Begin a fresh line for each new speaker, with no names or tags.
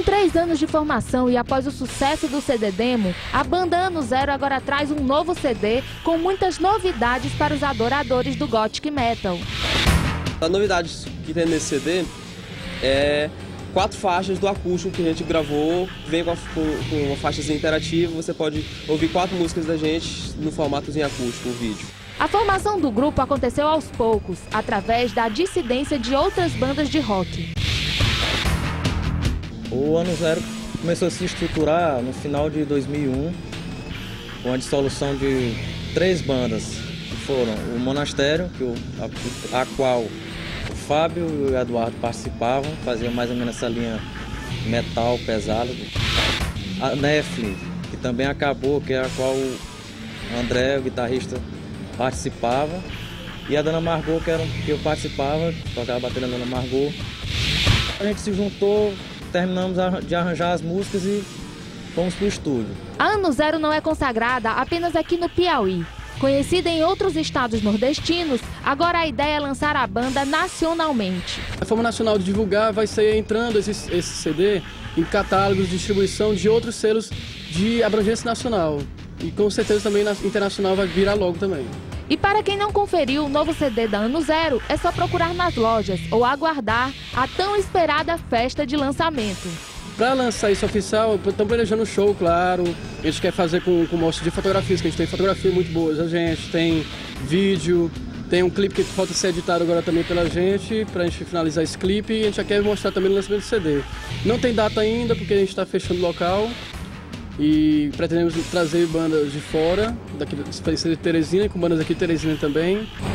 Com 3 anos de formação e após o sucesso do CD Demo, a banda Ano Zero agora traz um novo CD com muitas novidades para os adoradores do Gothic Metal.
A novidade que tem nesse CD é 4 faixas do acústico que a gente gravou, vem com uma faixa interativa, você pode ouvir 4 músicas da gente no formatozinho acústico, o vídeo.
A formação do grupo aconteceu aos poucos, através da dissidência de outras bandas de rock.
O Ano Zero começou a se estruturar no final de 2001, com a dissolução de 3 bandas, que foram o Monastério, a qual o Fábio e o Eduardo participavam, faziam mais ou menos essa linha metal pesado. A Nefli, que também acabou, que é a qual o André, o guitarrista, participava. E a Dona Margot, que eu participava, tocava bateria na Dona Margot. A gente se juntou, terminamos de arranjar as músicas e fomos para o estúdio.
A Ano Zero não é consagrada apenas aqui no Piauí. Conhecida em outros estados nordestinos, agora a ideia é lançar a banda nacionalmente.
A forma nacional de divulgar vai ser entrando esse CD em catálogos de distribuição de outros selos de abrangência nacional. E com certeza também internacional vai virar logo também.
E para quem não conferiu o novo CD da Ano Zero, é só procurar nas lojas ou aguardar a tão esperada festa de lançamento.
Para lançar isso oficial, estamos planejando um show, claro. A gente quer fazer com mostra de fotografias, que a gente tem fotografias muito boas. A gente tem vídeo, tem um clipe que falta ser editado agora também pela gente, para a gente finalizar esse clipe. E a gente já quer mostrar também no lançamento do CD. Não tem data ainda, porque a gente está fechando o local. E pretendemos trazer bandas de fora, daqui de Teresina, com bandas aqui de Teresina também.